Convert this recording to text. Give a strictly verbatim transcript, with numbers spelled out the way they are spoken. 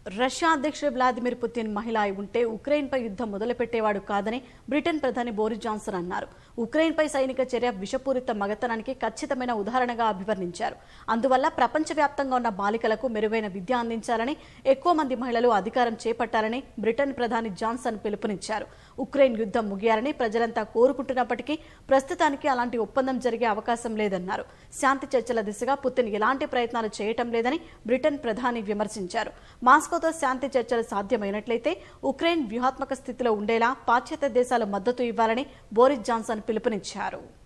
Russia అధ్యక్షుడు Vladimir Putin మహిళ అయి ఉంటే ఉక్రెయిన్పై యుద్ధం మొదలుపెట్టేవాడు కాదని బ్రిటన్ ప్రధాని బోరిస్ జాన్సన్ అన్నారు. ఉక్రెయిన్పై సైనిక చర్య విషపూరిత మగతనానికి ఖచ్చితమైన ఉదాహరణగా అభివర్ణించారు. అందువల్ల ప్రపంచవ్యాప్తంగా ఉన్న బాలికలకు మెరుగైన విద్య అందించాలని, ఎక్కువ మంది మహిళలు అధికారం చేపట్టాలని బ్రిటన్ ప్రధాని జాన్సన్ పిలుపునిచ్చారు. ఉక్రెయిన్ యుద్ధం ముగియాలని ప్రజలంతా కోరుకుంటున్నప్పటికీ ప్రస్తుతానికి అలాంటి ఒప్పందం జరిగే అవకాశం లేదన్నారు. శాంతి చర్చల దిశగా పుతిన్ ఎలాంటి ప్రయత్నాలు చేయటం లేదని బ్రిటన్ ప్రధాని విమర్శించారు. మాస్కోతో శాంతి చర్చలు సాధ్యమైనట్లయితే ఉక్రెయిన్ వ్యూహాత్మక స్థితిలో ఉండేలా పాశ్చాత్య దేశాలు మద్దతు ఇవ్వాలని బోరిస్ జాన్సన్ పిలుపునిచ్చారు.